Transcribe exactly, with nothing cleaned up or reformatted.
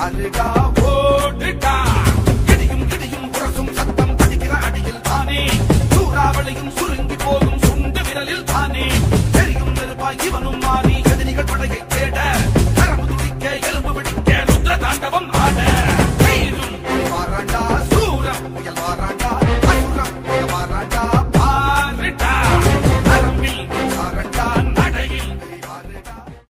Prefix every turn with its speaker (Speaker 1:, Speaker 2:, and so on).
Speaker 1: அருகா போட்டுட்டா இடியும் இடியும் புரசும் சத்தம் அடிக்கிற அடியில் தானே சூறாவளியும் சுருங்கி போகும் சுண்டு விரலில் தானே தெரியும் நெருப்பாய் இவனும் மாறி